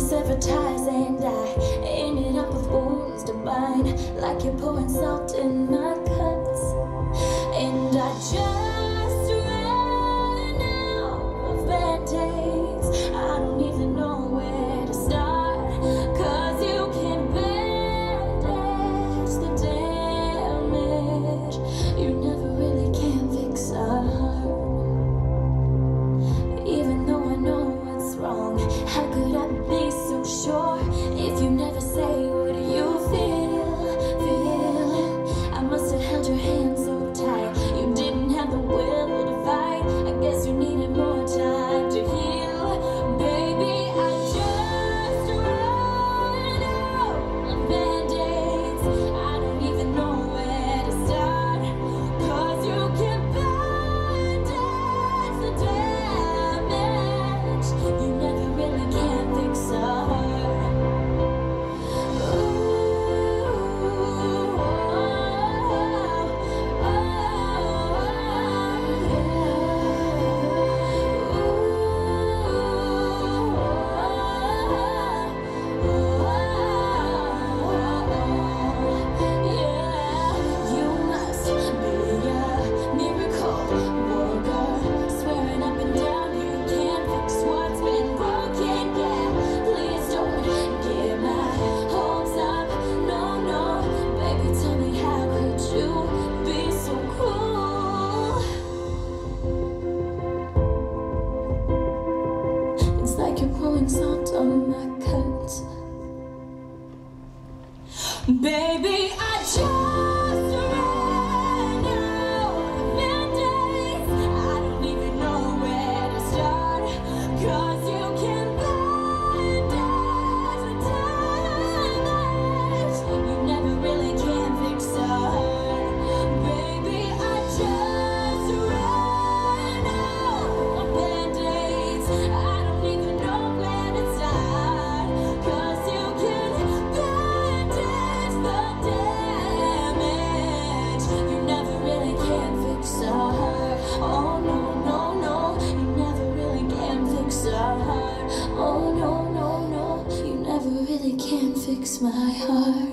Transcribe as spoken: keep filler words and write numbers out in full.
advertise, and I ended up with wounds to bind, like you're pouring salt in my cuts. And I just ran out of band-aids. I don't even know where to start, cause you can bandage the damage. You never really can fix a heart. Even though I know what's wrong, how could I be so sure if you never say what you feel, feel? I must have held your hand so tight, you didn't have the will to fight. I guess you needed more time to heal. Baby, I just ran out of band-aids. I don't even know where to start, cause you can bandage the damage. You never really can fix a heart. Ooh, oh, oh, yeah. You must be a miracle worker, swearing up and down you can't fix what's been broken. Yeah, please don't get my hopes up. No, no, baby, tell me, how could you be so cruel? It's like you're pouring salt on my cuts. Baby, I just ran out of band-aids. I don't even know where to start, cause you can bandage the damage. You never really can fix a heart. Baby, I just ran out of band-aids. I don't even know where to start, cause you can bandage the damage. You never really can fix a heart. Oh no, no, no, you never really can fix a heart. Oh no, no, no, you never really can fix my heart.